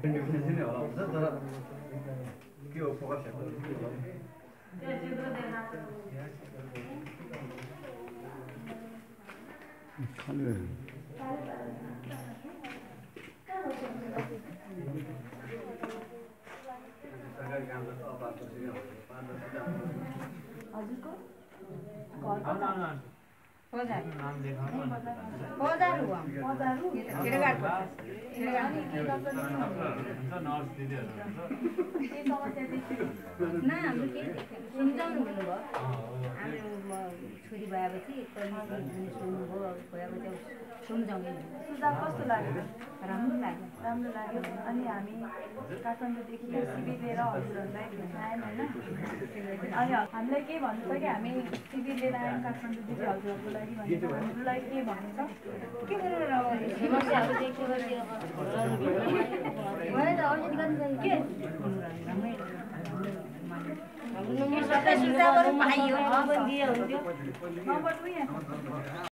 definition नै होला हुन्छ तर के हो फोकस सरकारी काम त अपार्टमेन्ट नै हुन्छ 5-10 हजुरको छोरी भएपछि सुझाव कस्तो लाग्यो राम्रो लाग्यो अनि हामी काठमाडौँदेखि शिविर लिएर हजुरहरूलाई भेट्न आयौँ होइन अनि हामीलाई के भन्नु छ कि हामी शिविर लिएर आयौँ काठमाडौँदेखि हजुरहरूको लागि भनेर हामीलाई के भन्नु छ के गरेर समस्याहरू देख्यो भने के